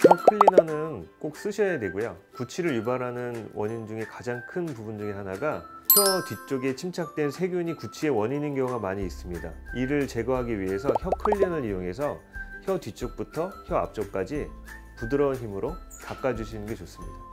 혀 클리너는 꼭 쓰셔야 되고요. 구취를 유발하는 원인 중에 가장 큰 부분 중에 하나가 혀 뒤쪽에 침착된 세균이 구취의 원인인 경우가 많이 있습니다. 이를 제거하기 위해서 혀 클리너를 이용해서 혀 뒤쪽부터 혀 앞쪽까지 부드러운 힘으로 닦아주시는 게 좋습니다.